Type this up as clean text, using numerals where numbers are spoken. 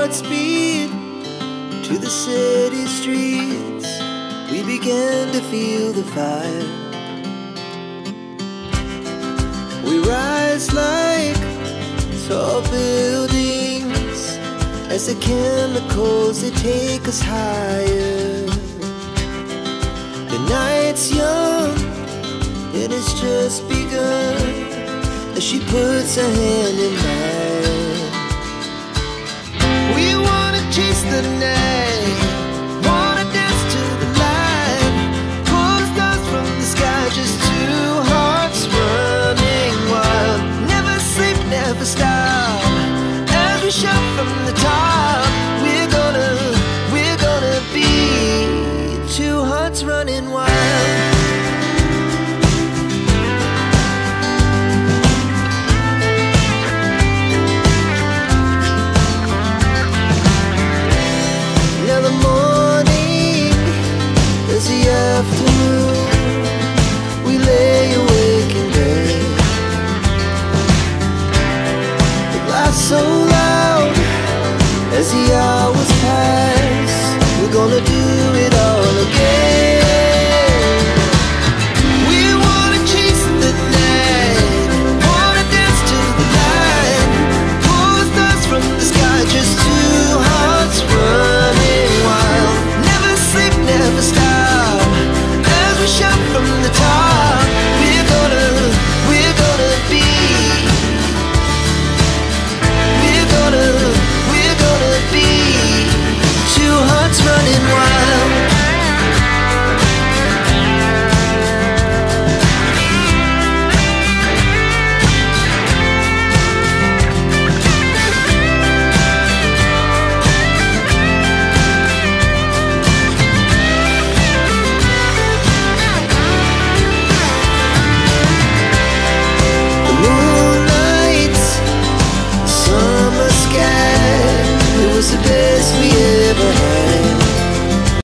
speed to the city streets. We began to feel the fire. We rise like tall buildings as the chemicals, they take us higher. The night's young, it has just begun, as she puts her hand in mine. We wanna chase the night, wanna dance to the light, pull the stars from the sky, just two hearts running wild. Never sleep, never stop, as we shout from the top. We're gonna be two hearts running wild. Now the morning is the afternoon. We lay awake in bed. The laughs so loud as the hours pass. We're gonna do it all again. We wanna chase the night, wanna dance to the light, pull the stars from the sky, just two hearts running wild. Never sleep, never stop, as we shout from the top. We're gonna be, we're gonna be two hearts running wild. The moonlight, summer sky, it was a